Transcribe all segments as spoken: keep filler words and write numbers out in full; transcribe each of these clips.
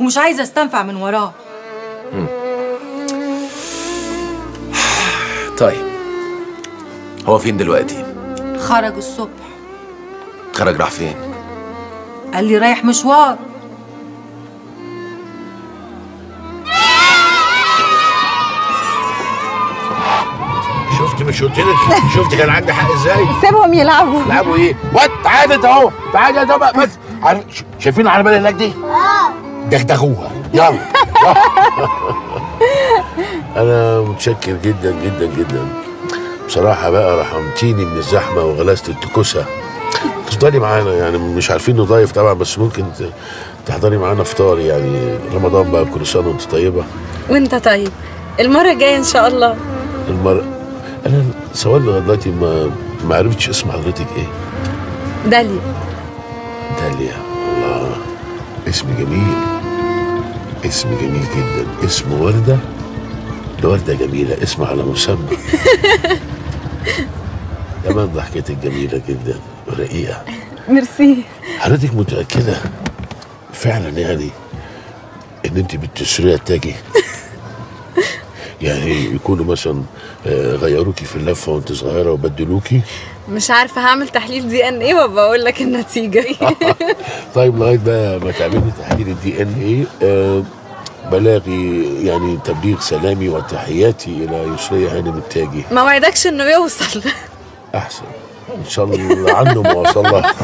ومش عايزه استنفع من وراه. طيب هو فين دلوقتي؟ خرج الصبح. خرج راح فين؟ قال لي رايح مشوار. شفت مش قلت لك؟ شفت كان عندي حق ازاي؟ سيبهم يلعبوا. يلعبوا ايه؟ وات تعالى انت اهو، تعالى يا بقى بس. عارف شايفين العربيه اللي هناك دي؟ اه دغدغوها. يلا انا متشكر جدا جدا جدا بصراحه، بقى رحمتيني من الزحمه وغلاسه التكوسه. تفضلي معانا يعني، مش عارفين نضيف طبعا، بس ممكن تحضري معانا فطار يعني. رمضان بقى، كل سنه وانت طيبه. وانت طيب. المره الجايه ان شاء الله. المره انا سؤال لغايه دلوقتي ما ما عرفتش اسم حضرتك ايه؟ داليا. داليا، الله اسم جميل، اسم جميل جدا. اسم ورده، الوردة جميلة، اسم على مسمى. كمان ضحكتك جميلة جدا ورقيقة. ميرسي. حضرتك متأكدة فعلا يعني ان انت بالتسرية تاجي؟ يعني يكونوا مثلا غيروكي في اللفة وانت صغيرة وبدلوكي؟ مش عارفة، هعمل تحليل دي ان ايه وبقول لك النتيجة. طيب لغاية بقى ما تعملي تحليل الدي ان ايه آه بلاغي يعني تبليغ سلامي وتحياتي الى يسرية هانم التاجي. ما وعدكش انه يوصل. احسن ان شاء الله عنه ما وصل لها.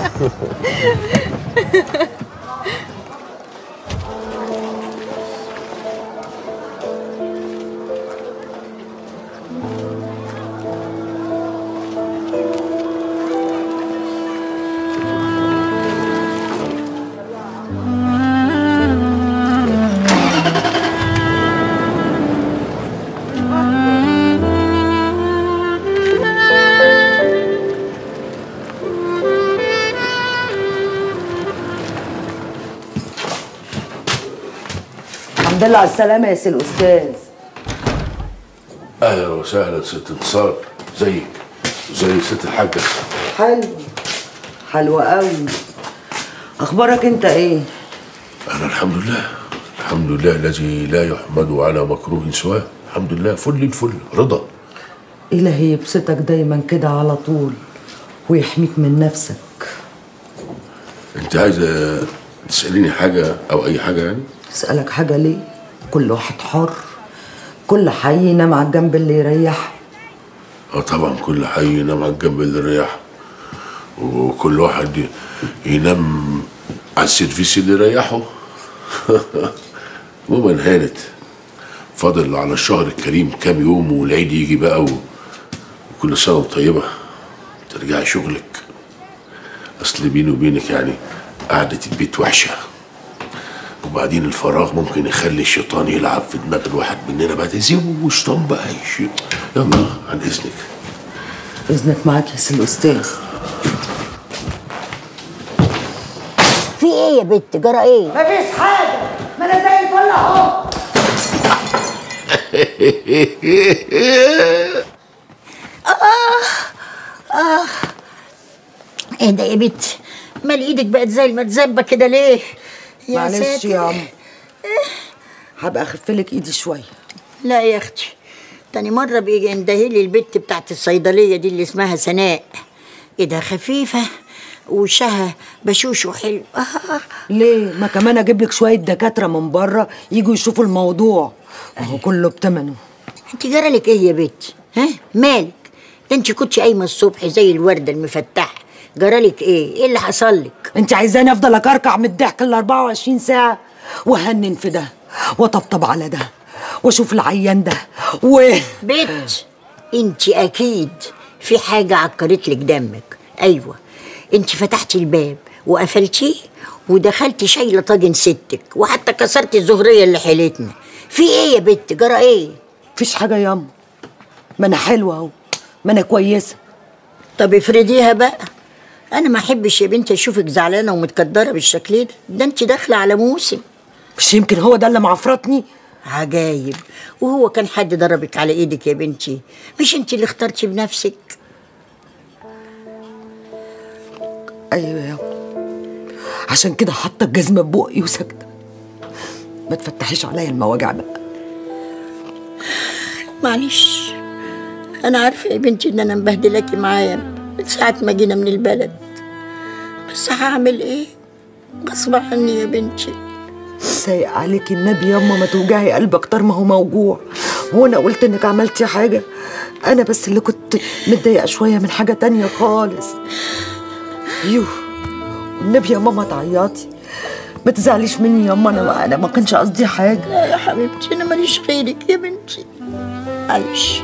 الحمد لله على السلامة يا سي الأستاذ. أهلا وسهلا ست انتصار، زيك زي ست الحاجة. حلو حلوة قوي. أخبارك أنت إيه؟ أنا الحمد لله، الحمد لله الذي لا يحمد على مكروه سواه. الحمد لله فل الفل، رضا. إلهي يبسطك دايما كده على طول ويحميك من نفسك. أنت عايزة تسأليني حاجة أو أي حاجة يعني؟ أسألك حاجة ليه؟ كل واحد حر، كل حي ينام على الجنب اللي يريحه. اه طبعا كل حي ينام على الجنب اللي يريحه، وكل واحد ينام على السيرفيس اللي يريحه. عموما هانت، فاضل على الشهر الكريم كام يوم والعيد يجي بقى، وكل سنة وانت طيبة ترجعي شغلك. أصل بيني وبينك يعني قعدة البيت وحشة، وبعدين الفراغ ممكن يخلي الشيطان يلعب في دماغ الواحد مننا بقى. تسيبه وشيطان بقى يشي. يلا عن اذنك. اذنك معاك يا سي الاستاذ. في ايه يا بت؟ جرى ايه؟ مفيش حاجه، ما انا زي الفل اهو. اه اه ايه ده يا بت؟ مال ايدك بقت زي المتزبه كده ليه؟ معلش يا عم، هبقى اخفلك ايدي شويه. لا يا اختي، تاني مره بيجي يندهلي البت بتاعت الصيدليه دي اللي اسمها سناء. ايه ده خفيفه وشها بشوش وحلو. آه. ليه؟ ما كمان اجيب لك شويه دكاتره من بره يجوا يشوفوا الموضوع، وهو كله بتمنه. انت جرالك ايه يا بت؟ ها مالك؟ انت كنتش قايمه الصبح زي الورده المفتحه. جرالك ايه؟ ايه اللي حصل لك؟ انت عايزاني افضل اكركع من الضحك ال أربعة وعشرين ساعه وهنن في ده وطبطب على ده واشوف العيان ده و بت، انت اكيد في حاجه عكرت لك دمك. ايوه، انت فتحتي الباب وقفلتيه ودخلتي شايله طاجن ستك وحتى كسرتي الزهريه اللي حيلتنا. في ايه يا بت؟ جرى ايه؟ مفيش حاجه ياما، ما انا حلوه اهو، ما انا كويسه. طب افرضيها بقى. انا ما احبش يا بنتي اشوفك زعلانه ومتكدره بالشكل ده. ده انت داخله على موسم. مش يمكن هو ده اللي معفرطني؟ عجايب. وهو كان حد ضربك على ايدك يا بنتي؟ مش انت اللي اخترتي بنفسك؟ ايوه يا عشان كده حاطه الجزمه ببقي وساكته. ما تفتحيش عليا المواجع بقى. معلش، انا عارفه يا بنتي ان انا مبهدلاكي معايا من ساعه ما جينا من البلد، بس هعمل ايه؟ غصب عني يا بنتي. سايق عليكي النبي ياما ما توجعي قلب اكتر ما هو موجوع. هو انا قلت انك عملتي حاجه؟ انا بس اللي كنت متضايقه شويه من حاجه تانية خالص. يوه النبي يا ماما تعيطي، ما تزعليش مني ياما، انا انا ما كانش قصدي حاجه. لا يا حبيبتي، انا ماليش غيرك يا بنتي، معلش.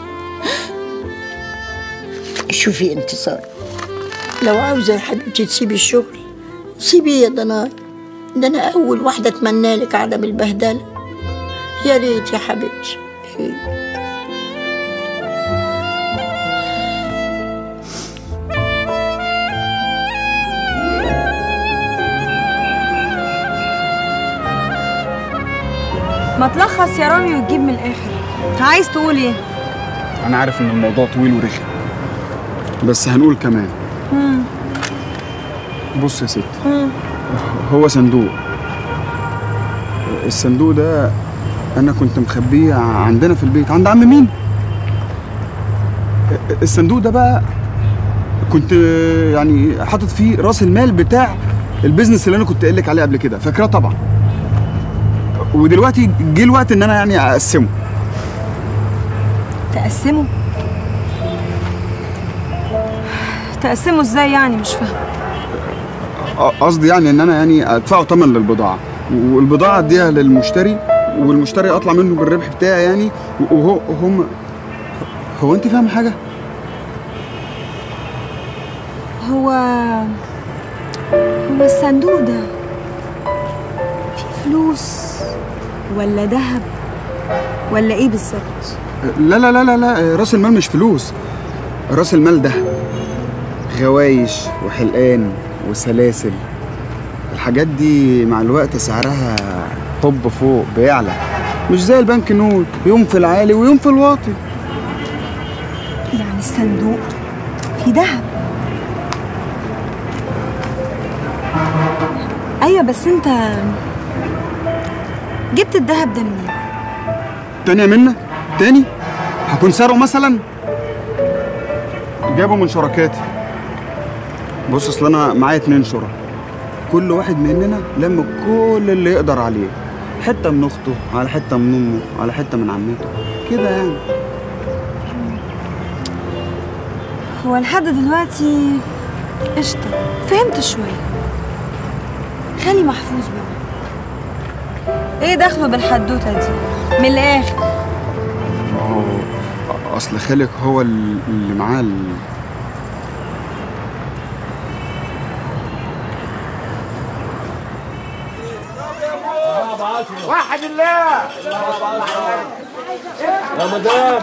شوفي انتصار، لو عاوزه يا حبيبتي تسيبي الشغل سيبيه يا دنار، ده انا اول واحده اتمنى لك عدم البهدله. يا ريت يا حبيبتي، يا ريت. ما تلخص يا رامي وتجيب من الاخر، عايز تقول ايه؟ انا عارف ان الموضوع طويل ورخم، بس هنقول كمان. مم. بص يا ستي، مم. هو صندوق، الصندوق ده انا كنت مخبيه عندنا في البيت عند عم مين. الصندوق ده بقى كنت يعني حاطط فيه راس المال بتاع البيزنس اللي انا كنت قايل لك عليه قبل كده، فاكراه طبعا. ودلوقتي جه الوقت ان انا يعني اقسمه. تقسمه؟ تقسمه ازاي يعني؟ مش فاهم. قصدي يعني ان انا يعني ادفعه ثمن للبضاعه، والبضاعه اديها للمشتري، والمشتري اطلع منه بالربح بتاعي يعني. وهو هم هو انت فاهم حاجه؟ هو هو الصندوق ده فيه فلوس ولا ذهب ولا ايه بالظبط؟ لا لا لا لا لا، راس المال مش فلوس، راس المال ده غوايش وحلقان وسلاسل. الحاجات دي مع الوقت سعرها طب فوق بيعلى، مش زي البنك نوت، يوم في العالي ويوم في الواطي. يعني الصندوق فيه ذهب؟ ايوه، بس انت جبت الذهب ده منين؟ تاني يا منى؟ تاني؟ هكون سرقه مثلا؟ جابه من شركاتي. بص، اصل انا معايا اتنين شركاء، كل واحد مننا لم كل اللي يقدر عليه، حته من اخته على حته من امه على حته من عمته كده يعني. هو لحد دلوقتي قشطه، فهمت شويه. خالي محفوظ بقى ايه دخله بالحدوته دي من الاخر؟ ما هو اصل خالك هو اللي معاه ال... واحد الله يا مدام.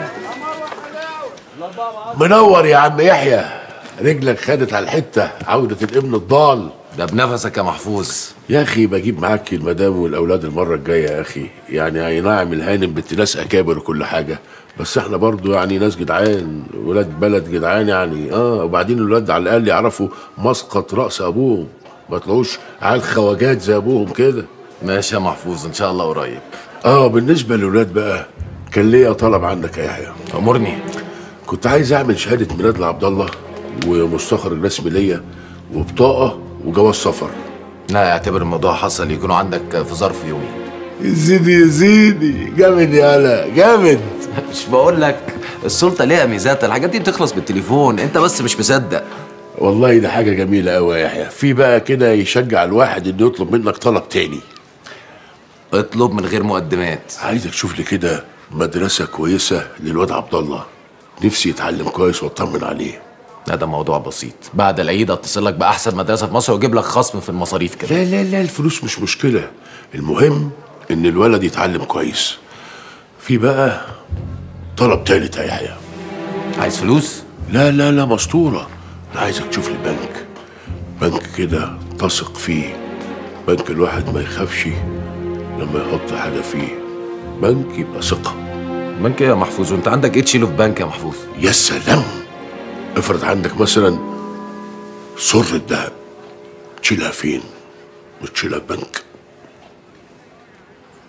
منور يا عم يحيى، رجلك خدت على الحته، عوده الابن الضال. ده بنفسك يا محفوظ. يا اخي بجيب معاك المدام والاولاد المره الجايه يا اخي، يعني اي نعم الهانم بنت ناس اكابر وكل حاجه، بس احنا برضو يعني ناس جدعان، ولاد بلد جدعان يعني. اه وبعدين الولاد على الاقل يعرفوا مسقط راس ابوهم، ما يطلعوش عيال خواجات زي ابوهم كده. ماشي يا محفوظ، ان شاء الله قريب. اه بالنسبه للولاد بقى، كان ليا طلب عندك يا يحيى. امرني. كنت عايز اعمل شهاده ميلاد لعبد الله، ومستخرج رسمي ليا، وبطاقه، وجواز سفر. لا، اعتبر الموضوع حصل يكونوا عندك في ظرف يومين. يا سيدي يا سيدي، جامد يالا جامد. مش بقول لك السلطه ليها ميزات، الحاجات دي بتخلص بالتليفون، انت بس مش مصدق. والله دي حاجه جميله قوي يا يحيى، في بقى كده يشجع الواحد انه يطلب منك طلب تاني. اطلب من غير مقدمات. عايزك تشوف لي كده مدرسه كويسه للواد عبد الله، نفسي يتعلم كويس واطمن عليه. لا ده موضوع بسيط، بعد العيد اتصل لك باحسن مدرسه في مصر واجيب لك خصم في المصاريف كده. لا لا لا، الفلوس مش مشكله، المهم ان الولد يتعلم كويس. في بقى طلب تالت يا يحيى. عايز فلوس؟ لا لا لا مسطوره، انا عايزك تشوف لي بنك، بنك كده تثق فيه، بنك الواحد ما يخافش لما يحط حاجه فيه، بنك يبقى ثقه. بنك ايه يا محفوظ؟ وانت عندك ايه تشيله في بنك يا محفوظ؟ يا سلام، افرض عندك مثلا سرة ذهب، تشيلها فين؟ وتشيلها في بنك.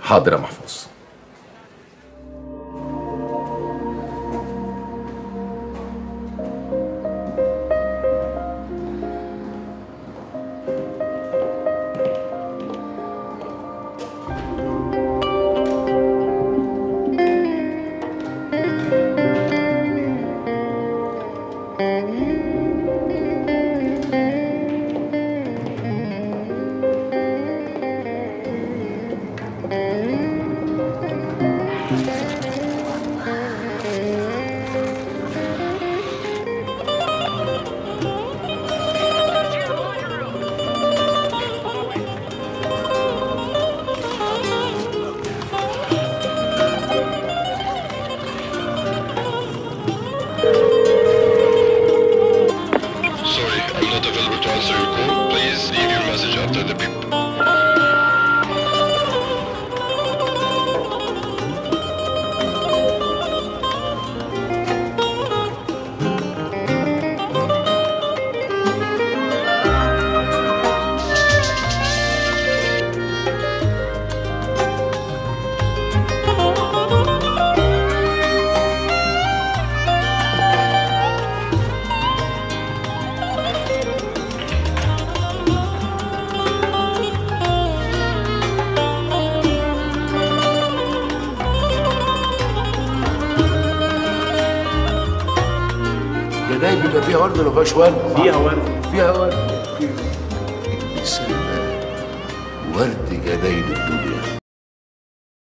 حاضر يا محفوظ. جناين بيبقى فيها ورد ولا مفيهاش ورد؟ فيها ورد. فيها ورد. بسم الله. ورد جناين الدنيا.